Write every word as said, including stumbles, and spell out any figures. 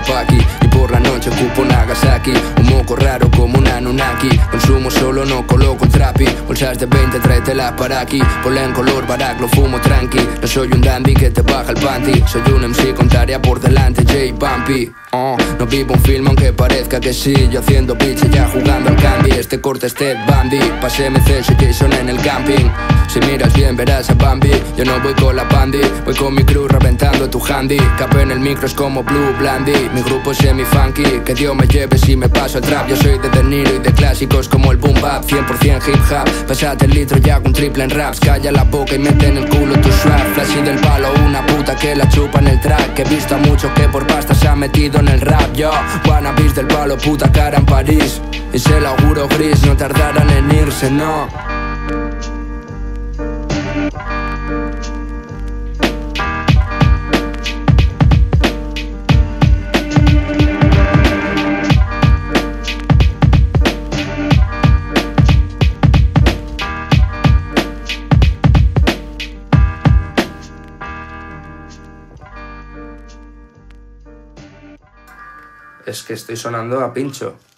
paki y por la noche ocupo Nagasaki. Un moco raro como un Anunnaki. Consumo solo, no coloco trapi. Bolsas de veinte, tráetelas para aquí. Ponle en color barack, lo fumo tranqui. No soy un dandy que te baja el panty. Soy un M C con tarea por delante, J Bumpy. Oh, no vivo un film aunque parezca que sí. Yo haciendo bitch y ya jugando al candy. Este corte es Ted Bundy. Pasé M C, soy Jason en el camping. Si miras bien verás a Bambi. Yo no voy con la pandi, voy con mi crew reventando tu handy. Capo en el micro es como Blue Blandy. Mi grupo es semi-funky, que Dios me lleve si me paso el trap. Yo soy de De Niro y de clásicos como el boom bap. Cien por cien hip hop, pasate el litro ya con triple en raps. Calla la boca y mete en el culo tu strap. Flashy del palo, una puta que la chupa en el track. Que he visto a muchos que por pasta se han metido en el rap. Yo, wannabes del palo, puta cara en París. Y se lo auguro gris, no tardarán en irse, no. Es que estoy sonando a pincho.